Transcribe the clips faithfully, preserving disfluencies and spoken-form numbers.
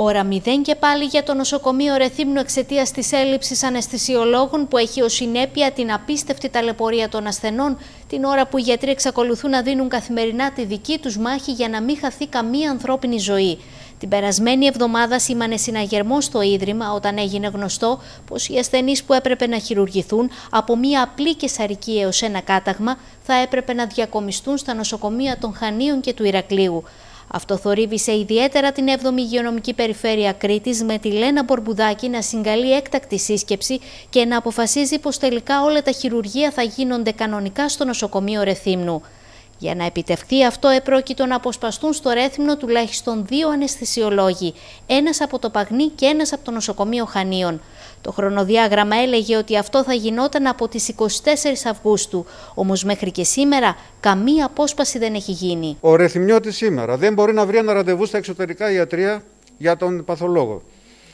Ώρα μηδέν και πάλι για το νοσοκομείο Ρεθύμνου εξαιτίας της έλλειψης αναισθησιολόγων που έχει ως συνέπεια την απίστευτη ταλαιπωρία των ασθενών, την ώρα που οι γιατροί εξακολουθούν να δίνουν καθημερινά τη δική τους μάχη για να μην χαθεί καμία ανθρώπινη ζωή. Την περασμένη εβδομάδα σήμανε συναγερμό στο Ίδρυμα όταν έγινε γνωστό πως οι ασθενείς που έπρεπε να χειρουργηθούν από μία απλή καισαρική έως ένα κάταγμα θα έπρεπε να διακομιστούν στα νοσοκομεία των Χανίων και του Ηρακλείου. Αυτό θορύβησε ιδιαίτερα την έβδομη Υγειονομική Περιφέρεια Κρήτης με τη Λένα Μπορμπουδάκη να συγκαλεί έκτακτη σύσκεψη και να αποφασίζει πως τελικά όλα τα χειρουργεία θα γίνονται κανονικά στο νοσοκομείο Ρεθύμνου. Για να επιτευχθεί αυτό επρόκειτο να αποσπαστούν στο Ρέθυμνο τουλάχιστον δύο αναισθησιολόγοι, ένας από το Παγνί και ένας από το νοσοκομείο Χανίων. Το χρονοδιάγραμμα έλεγε ότι αυτό θα γινόταν από τις εικοστή τέταρτη Αυγούστου, όμως μέχρι και σήμερα καμία απόσπαση δεν έχει γίνει. Ο Ρεθυμνιώτης σήμερα δεν μπορεί να βρει ένα ραντεβού στα εξωτερικά ιατρεία για τον παθολόγο.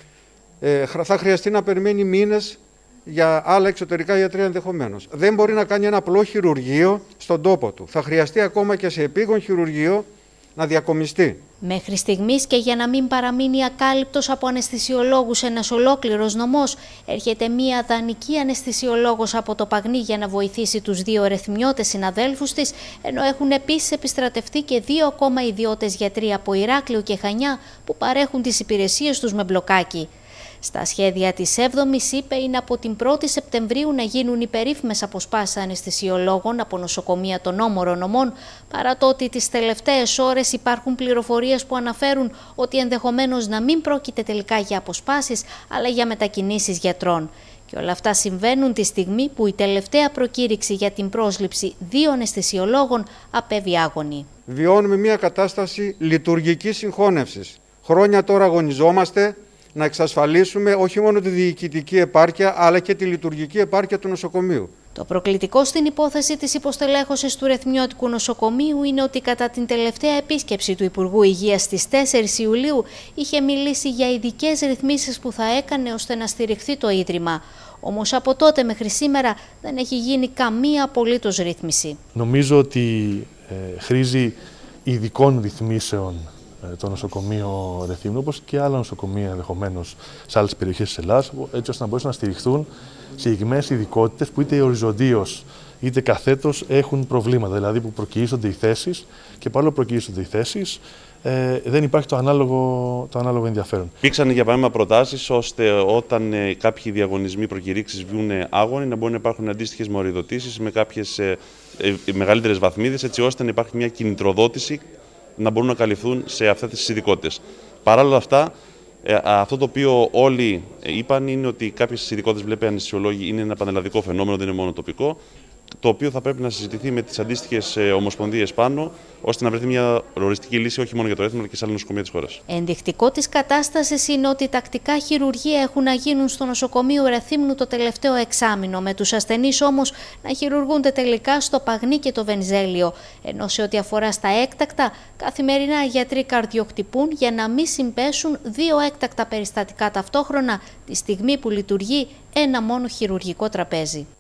Ε, θα χρειαστεί να περιμένει μήνες για άλλα εξωτερικά ιατρεία ενδεχομένως. Δεν μπορεί να κάνει ένα απλό χειρουργείο στον τόπο του. Θα χρειαστεί ακόμα και σε επίγον χειρουργείο να διακομιστεί. Μέχρι στιγμής και για να μην παραμείνει ακάλυπτος από αναισθησιολόγους ένας ολόκληρος νομός, έρχεται μία δανεική αναισθησιολόγος από το Παγνί για να βοηθήσει τους δύο ρεθυμνιώτες συναδέλφους της, ενώ έχουν επίσης επιστρατευτεί και δύο ακόμα ιδιώτες γιατροί από Ηράκλειο και Χανιά που παρέχουν τις υπηρεσίες τους με μπλοκάκι. Στα σχέδια της έβδομης, είπε, είναι από την πρώτη Σεπτεμβρίου να γίνουν οι περίφημες αποσπάσεις αναισθησιολόγων από νοσοκομεία των όμορων νομών, παρά το ότι τις τελευταίες ώρες υπάρχουν πληροφορίες που αναφέρουν ότι ενδεχομένως να μην πρόκειται τελικά για αποσπάσεις, αλλά για μετακινήσεις γιατρών. Και όλα αυτά συμβαίνουν τη στιγμή που η τελευταία προκήρυξη για την πρόσληψη δύο αναισθησιολόγων απέβη άγονη. Βιώνουμε μια κατάσταση λειτουργικής συγχώνευσης. Χρόνια τώρα αγωνιζόμαστε να εξασφαλίσουμε όχι μόνο τη διοικητική επάρκεια, αλλά και τη λειτουργική επάρκεια του νοσοκομείου. Το προκλητικό στην υπόθεση της υποστελέχωσης του Ρεθυμνιώτικου Νοσοκομείου είναι ότι κατά την τελευταία επίσκεψη του Υπουργού Υγείας στις τέσσερις Ιουλίου είχε μιλήσει για ειδικές ρυθμίσεις που θα έκανε ώστε να στηριχθεί το Ίδρυμα. Όμως από τότε μέχρι σήμερα δεν έχει γίνει καμία απολύτως ρύθμιση. Νομίζω ότι ε, χρήζει ειδικών ρυθμίσεων το νοσοκομείο Ρεθύμνου, όπως και άλλα νοσοκομεία ενδεχομένως σε άλλες περιοχές της Ελλάδας, έτσι ώστε να μπορέσουν να στηριχθούν συγκεκριμένες ειδικότητες που είτε οριζοντίως είτε καθέτως έχουν προβλήματα, δηλαδή που προκυρήσονται οι θέσεις και παρόλο που προκυρήσονται οι θέσεις, ε, δεν υπάρχει το ανάλογο, το ανάλογο ενδιαφέρον. Υπήρξαν για παράδειγμα προτάσεις ώστε όταν ε, κάποιοι διαγωνισμοί προκηρύξεις βγουν άγονοι να μπορούν να υπάρχουν αντίστοιχες μοριδοτήσεις με κάποιες ε, ε, μεγαλύτερες βαθμίδες, έτσι ώστε να υπάρχει μια κινητροδότηση να μπορούν να καλυφθούν σε αυτές τις ειδικότητες. Παρ' όλα αυτά, αυτό το οποίο όλοι είπαν είναι ότι κάποιες ειδικότητες, βλέπει αναισθησιολόγοι, είναι ένα πανελλαδικό φαινόμενο, δεν είναι μόνο τοπικό, το οποίο θα πρέπει να συζητηθεί με τις αντίστοιχες ομοσπονδίες πάνω, ώστε να βρεθεί μια οριστική λύση όχι μόνο για το Ρέθυμνο, αλλά και σε άλλα νοσοκομεία της χώρας. Ενδεικτικό της κατάστασης είναι ότι τακτικά χειρουργεία έχουν να γίνουν στο νοσοκομείο Ρεθύμνου το τελευταίο εξάμηνο, με τους ασθενείς όμως να χειρουργούνται τελικά στο Παγνί και το Βενζέλιο. Ενώ σε ό,τι αφορά στα έκτακτα, καθημερινά οι γιατροί καρδιοχτυπούν για να μην συμπέσουν δύο έκτακτα περιστατικά ταυτόχρονα, τη στιγμή που λειτουργεί ένα μόνο χειρουργικό τραπέζι.